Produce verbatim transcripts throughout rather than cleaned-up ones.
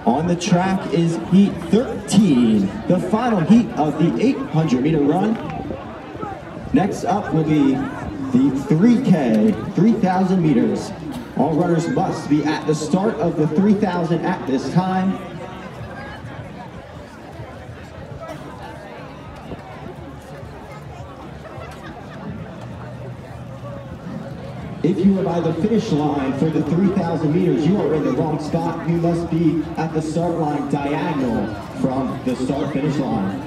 On the track is heat thirteen, the final heat of the eight hundred meter run. Next up will be the three K, three thousand meters. All runners must be at the start of the three thousand at this time. If you are by the finish line for the three thousand meters, you are in the wrong spot. You must be at the start line diagonal from the start finish line.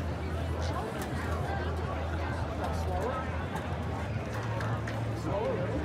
Slower?